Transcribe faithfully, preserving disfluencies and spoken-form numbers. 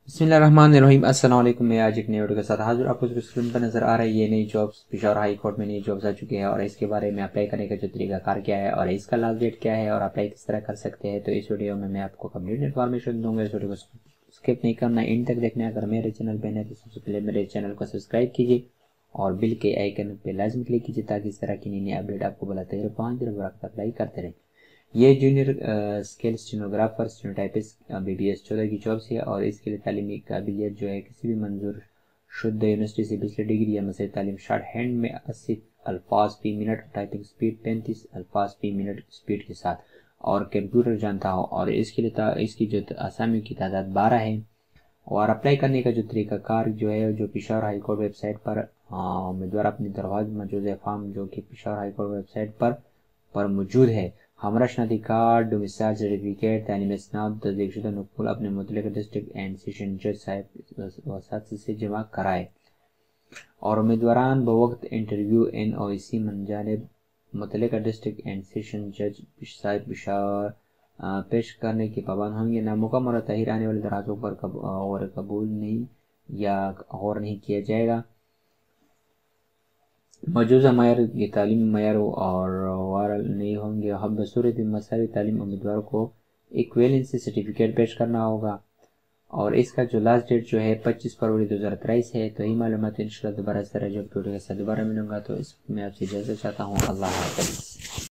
بسم اللہ الرحمن الرحیم۔ السلام علیکم۔ میں آج ایک نئی ویڈیو کے ساتھ حاضر۔ آپ کو اسکرین پر نظر آ رہا ہے یہ نئی جابس پشاور ہائی کورٹ میں نئی جابس آ چکی ہے، اور اس کے بارے میں اپلائی کرنے کا جو طریقہ کار کیا ہے اور اس کا لاسٹ ڈیٹ کیا ہے اور اپلائی کس طرح کر سکتے ہیں، تو اس ویڈیو میں میں آپ کو کمپلیٹ انفارمیشن دوں گا۔ اس ویڈیو کو اسکپ نہیں کرنا، اینڈ تک دیکھنا ہے۔ اگر میرے چینل پہ ہیں تو سب سے پہلے میرے چینل کو سبسکرائب کیجیے اور بل کے آئیکن پہ لازم کلک کیجیے تاکہ اس طرح کی نئی نئی اپڈیٹ آپ کو بلاتے رہے، پانچ دن وقت اپلائی کرتے رہیں۔ یہ junior scale stenographer stenotypist B B S چودہ کی جابس ہے، اور اس کے لیے تعلیمی قابلیت جو ہے کسی بھی منظور شدہ یونیورسٹی سے پچھلی ڈگری یا مسئلہ تعلیم۔ شارٹ ہینڈ میں اسی الفاظ فی منٹ، ٹائپنگ سپیڈ پینتیس الفاظ فی منٹ سپیڈ کے ساتھ، اور کمپیوٹر جانتا ہو، اور اس کے لیے اس کی جو اسامیوں کی تعداد بارہ ہے۔ اور اپلائی کرنے کا جو طریقہ کار جو ہے جو Peshawar high court website پر امیدوار اپنی درخواست موجود فارم جو کہ Peshawar high court website پر پر موجود ہے، ہمارا شناختی کارڈ، ڈومیسائل سرٹیفکیٹ، تعلیمی اسناد، تصدیق شدہ نقل اپنے متعلقہ ڈسٹرکٹ اینڈ سیشن جج صاحب وساطت سے جمع کرائے، اور امیدواران بوقت انٹرویو این او سی من جانب متعلقہ ڈسٹرکٹ اینڈ سیشن جج صاحب پشاور پیش کرنے کے پابند ہوں گے۔ نامکمل اور تاخیر آنے والے درخواستوں پر غور قبول نہیں یا غور نہیں کیا جائے گا۔ موجودہ معیار یہ تعلیمی معیار اور وارل نہیں ہوں گے۔ ہم بصورت مساوی تعلیم امیدوار کو ایکویلنسی سرٹیفکیٹ پیش کرنا ہوگا، اور اس کا جو لاسٹ ڈیٹ جو ہے پچیس فروری دو ہزار تیئیس ہے۔ تو یہ معلومات انشاءاللہ دوبارہ سے جب ویڈیو کے ساتھ دوبارہ ملوں گا، تو اس میں آپ سے اجازت چاہتا ہوں۔ اللہ حافظ۔